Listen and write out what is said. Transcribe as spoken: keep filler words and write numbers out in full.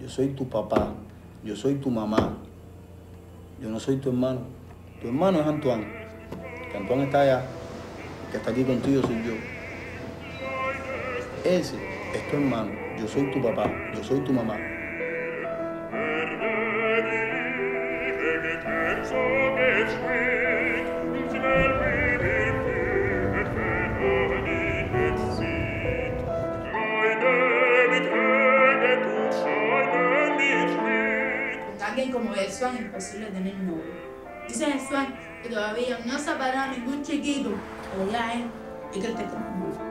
Yo soy tu papá. Yo soy tu mamá. Yo no soy tu hermano. Tu hermano es Antoine. Que Antoine está allá. El que está aquí contigo soy yo. Ese es tu hermano. Yo soy tu papá. Yo soy tu mamá. Alguien como el Swan es imposible tener novio. Dice el Swan que todavía no se ha parado ningún chiquito, pero ya es, y que te